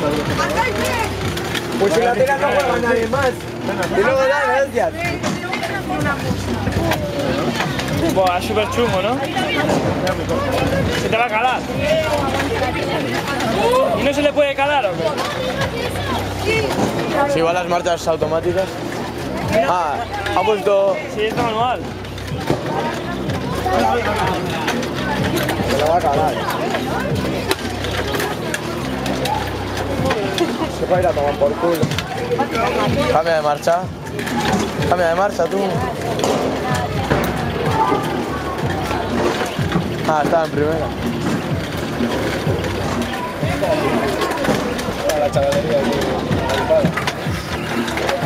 Pues si la tira no juega nadie más. Y luego da gracias. Buah, es súper chungo, ¿no? Se te va a calar. ¿Y no se le puede calar o qué? Si van las marchas automáticas. Ah, ha puesto... Sí, es manual. Se la va a calar. Se va a ir a tomar por culo. Cambia de marcha. Cambia de marcha, tú. Ah, estaba en primera. La chavalería aquí,